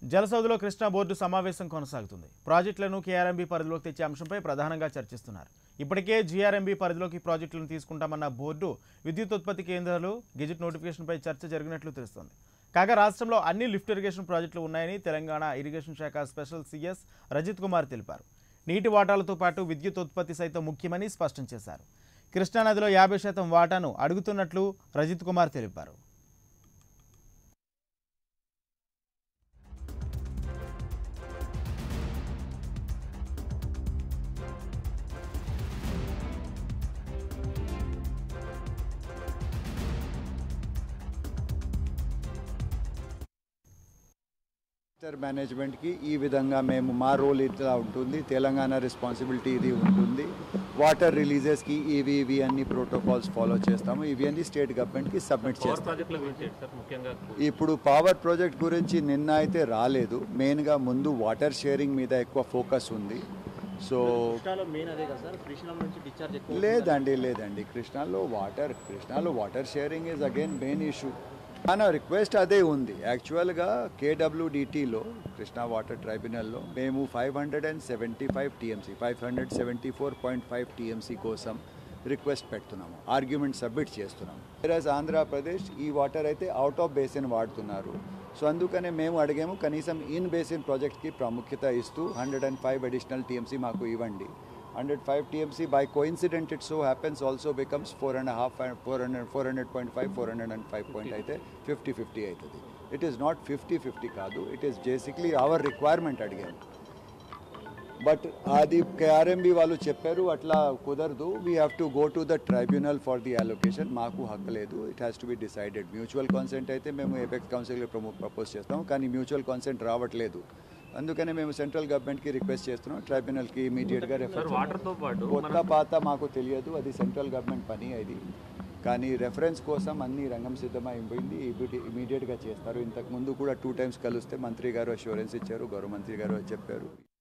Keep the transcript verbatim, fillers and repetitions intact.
జలసౌధలో Krishna board సమావేశం కొనసాగుతుంది. ప్రాజెక్టులను కేఆర్ఎంబీ పరిధిలోకి తెచ్చే అంశంపై ప్రధానంగా చర్చిస్తున్నారు. ఇప్పటికే జీఆర్ఎంబీ పరిధిలోకి ప్రాజెక్టులను తీసుకుంటామన్న బోర్డు విద్యుత్ ఉత్పత్తి కేంద్రాలు గెజిట్ నోటిఫికేషన్పై చర్చ జరిగినట్లు తెలుస్తోంది. కాగా రాష్ట్రంలో అన్ని లిఫ్ట్ ఇరిగేషన్ ప్రాజెక్టులు ఉన్నాయని తెలంగాణ ఇరిగేషన్ శాఖ స్పెషల్ సీఎస్ రజిత్ కుమార్ తెలిపారు. నీటి వాటాలతో పాటు విద్యుత్ ఉత్పత్తి సైతం ముఖ్యమని స్పష్టం చేశారు. కృష్ణానదిలో యాభై శాతం వాటాను అడుగుతున్నట్లు రజిత్ కుమార్ తెలిపారు. మేనేజ్మెంట్ కి ఈ విధంగా మేము మా రోల్ ఇట్లా ఉంటుంది. తెలంగాణ రెస్పాన్సిబిలిటీ ఇది ఉంటుంది. వాటర్ రిలీజెస్ కి ఇవి ఇవి అన్ని ప్రోటోకాల్స్ ఫాలో చేస్తాము. ఇవి అన్ని స్టేట్ గవర్నమెంట్ కి సబ్మిట్ చేస్తాము. ఇప్పుడు పవర్ ప్రాజెక్ట్ గురించి నిన్న అయితే రాలేదు. మెయిన్ గా ముందు వాటర్ షేరింగ్ మీద ఎక్కువ ఫోకస్ ఉంది. సో లేదండి లేదండి కృష్ణాలో వాటర్ కృష్ణాలో water sharing is again main issue. మన రిక్వెస్ట్ అదే ఉంది. యాక్చువల్గా కేడబ్ల్యూడిటీలో కృష్ణా వాటర్ ట్రైబ్యునల్లో మేము five hundred and seventy five TMC five hundred seventy four point five TMC కోసం రిక్వెస్ట్ పెడుతున్నాము, ఆర్గ్యుమెంట్ సబ్మిట్ చేస్తున్నాము. వేరేస్ ఆంధ్రప్రదేశ్ ఈ వాటర్ అయితే అవుట్ ఆఫ్ బేసిన్ వాడుతున్నారు. సో అందుకనే మేము అడిగాము కనీసం ఇన్ బేసిన్ ప్రాజెక్ట్కి ప్రాముఖ్యత ఇస్తూ hundred and five additional TMC మాకు ఇవ్వండి. Hundred five TMC by coincident it so happens also becomes four and half four hundred four hundred point five four hundred and five point అయితే fifty fifty అవుతుంది. It is not fifty fifty కాదు, it is basically our requirement అడిగాము. But అది KRMB వాళ్ళు చెప్పారు అట్లా కుదరదు, we have to go to the tribunal for the allocation. మాకు హక్కు లేదు, it has to be decided. Mutual consent అయితే మేము ఎపెక్స్ కౌన్సిల్ ప్రపోజ్ చేస్తాం, కానీ మ్యూచువల్ కాన్సెంట్ రావట్లేదు. అందుకనే మేము సెంట్రల్ గవర్నమెంట్కి రిక్వెస్ట్ చేస్తున్నాం ట్రైబ్యునల్కి ఇమీడియట్గా రెఫరెన్స్. కొత్త పాత మాకు తెలియదు, అది సెంట్రల్ గవర్నమెంట్ పని అది. కానీ రెఫరెన్స్ కోసం అన్ని రంగం సిద్ధమైపోయింది, ఇమీడియట్గా చేస్తారు. ఇంతకుముందు కూడా టూ టైమ్స్ కలిస్తే మంత్రి గారు అష్యూరెన్స్ ఇచ్చారు, గౌరవ మంత్రి గారు చెప్పారు.